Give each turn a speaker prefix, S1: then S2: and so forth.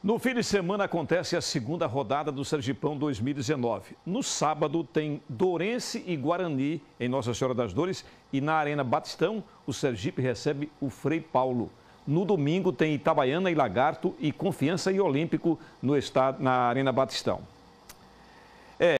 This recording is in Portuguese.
S1: No fim de semana acontece a segunda rodada do Sergipão 2019. No sábado tem Dourense e Guarani em Nossa Senhora das Dores e na Arena Batistão o Sergipe recebe o Frei Paulo. No domingo tem Itabaiana e Lagarto e Confiança e Olímpico na Arena Batistão.